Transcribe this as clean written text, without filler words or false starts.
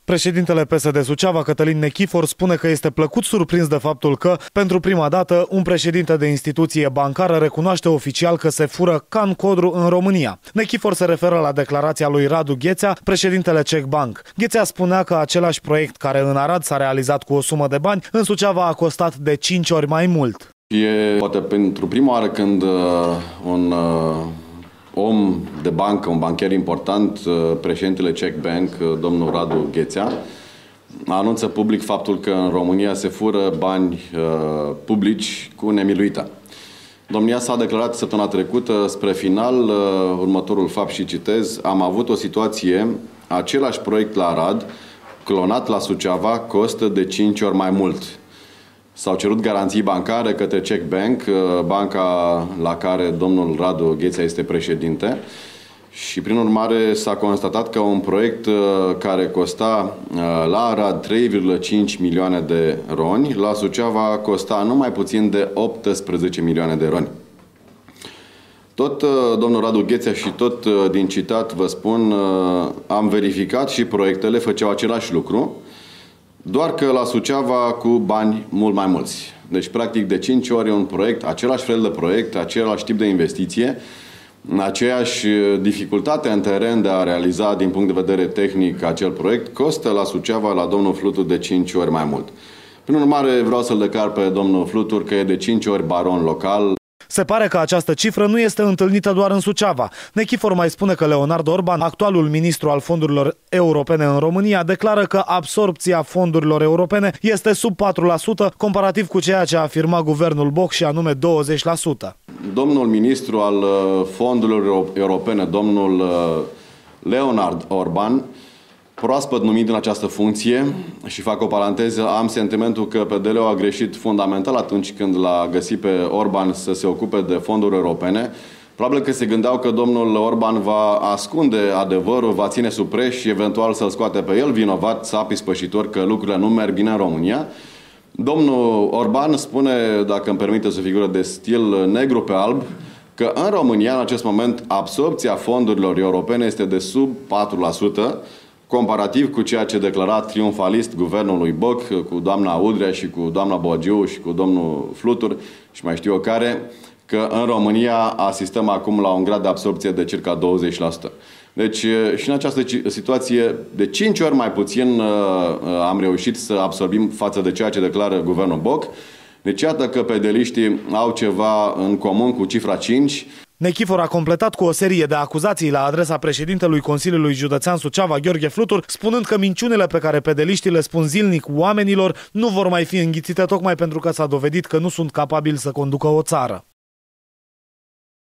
Președintele PSD Suceava, Cătălin Nechifor, spune că este plăcut surprins de faptul că, pentru prima dată, un președinte de instituție bancară recunoaște oficial că se fură ca în codru în România. Nechifor se referă la declarația lui Radu Ghețea, președintele CEC Bank. Ghețea spunea că același proiect care în Arad s-a realizat cu o sumă de bani, în Suceava a costat de 5 ori mai mult. E poate pentru prima oară când un om de bancă, un bancher important, președintele CEC Bank, domnul Radu Ghețea, anunță public faptul că în România se fură bani publici cu nemiluită. Domnia s-a declarat săptămâna trecută, spre final, următorul fapt și citez: am avut o situație, același proiect la Arad, clonat la Suceava, costă de 5 ori mai mult. S-au cerut garanții bancare către CEC Bank, banca la care domnul Radu Ghețea este președinte, și prin urmare s-a constatat că un proiect care costa la Arad 3,5 milioane de roni, la Suceava costa nu mai puțin de 18 milioane de roni. Tot domnul Radu Ghețea și tot din citat vă spun, am verificat și proiectele făceau același lucru, doar că la Suceava cu bani mult mai mulți. Deci, practic, de 5 ori un proiect, același fel de proiect, același tip de investiție, aceeași dificultate în teren de a realiza din punct de vedere tehnic acel proiect, costă la Suceava, la domnul Flutur, de 5 ori mai mult. Prin urmare, vreau să-l declar pe domnul Flutur că e de 5 ori baron local. Se pare că această cifră nu este întâlnită doar în Suceava. Nechifor mai spune că Leonard Orban, actualul ministru al fondurilor europene în România, declară că absorbția fondurilor europene este sub 4%, comparativ cu ceea ce a afirmat guvernul Boc, și anume 20%. Domnul ministru al fondurilor europene, domnul Leonard Orban, proaspăt numit în această funcție, și fac o paranteză, am sentimentul că PDL-ul a greșit fundamental atunci când l-a găsit pe Orban să se ocupe de fonduri europene. Probabil că se gândeau că domnul Orban va ascunde adevărul, va ține sub preș și eventual să-l scoate pe el vinovat, sap ispășitor, că lucrurile nu merg bine în România. Domnul Orban spune, dacă îmi permite o figură de stil negru pe alb, că în România, în acest moment, absorbția fondurilor europene este de sub 4%, comparativ cu ceea ce declara triumfalist guvernul lui Boc, cu doamna Udrea și cu doamna Bogiu și cu domnul Flutur și mai știu eu care, că în România asistăm acum la un grad de absorbție de circa 20%. Deci și în această situație, de 5 ori mai puțin am reușit să absorbim față de ceea ce declară guvernul Boc. Deci iată că pedeliștii au ceva în comun cu cifra 5. Nechifor a completat cu o serie de acuzații la adresa președintelui Consiliului Județean Suceava, Gheorghe Flutur, spunând că minciunile pe care pedeliștii le spun zilnic oamenilor nu vor mai fi înghițite, tocmai pentru că s-a dovedit că nu sunt capabili să conducă o țară.